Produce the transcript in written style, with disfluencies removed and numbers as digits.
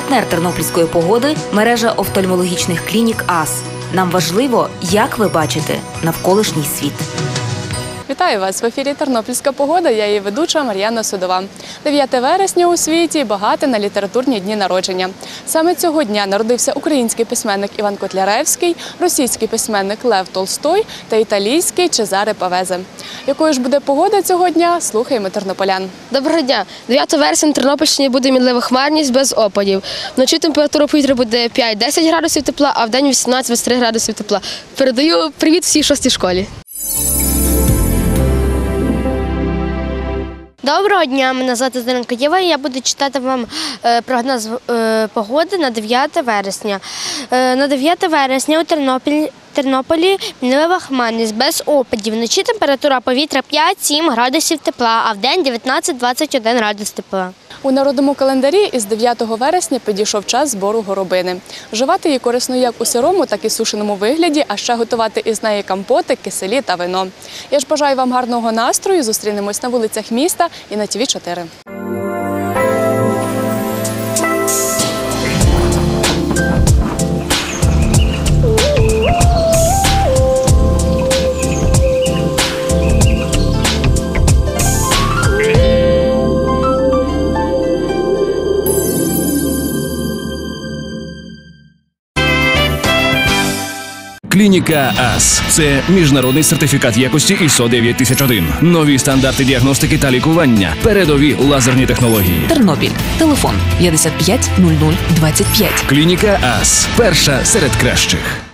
Партнер тернопільської погоди – мережа офтальмологічних клінік АС. Нам важливо, як ви бачите навколишній світ. Вітаю вас! В ефірі «Тернопільська погода», я її ведуча Мар'яна Судова. 9 вересня у світі багате на літературні дні народження. Саме цього дня народився український письменник Іван Котляревський, російський письменник Лев Толстой та італійський Чезаре Павезе. Якою ж буде погода цього дня, слухаємо тернополян. Доброго дня! 9 вересня на Тернопільщині буде мінлива хмарність без опадів. Вночі температура повітря буде 5-10 градусів тепла, а вдень 18-23 градусів тепла. Передаю привіт всій 6-й школі. Доброго дня, мене звати Даринка Єва, і я буду читати вам прогноз погоди на 9 вересня. На 9 вересня у Тернополі мінлива хмарність без опадів. Вночі температура повітря 5-7 градусів тепла, а вдень 19-21 градус тепла. У народному календарі із 9 вересня підійшов час збору горобини. Вживати її корисно як у сирому, так і сушеному вигляді, а ще готувати із неї компоти, киселі та вино. Я ж бажаю вам гарного настрою, зустрінемось на вулицях міста і на ТВ4. Клініка АС – це міжнародний сертифікат якості ISO 9001. Нові стандарти діагностики та лікування. Передові лазерні технології. Тернопіль. Телефон 55 00 25. Клініка АС – перша серед кращих.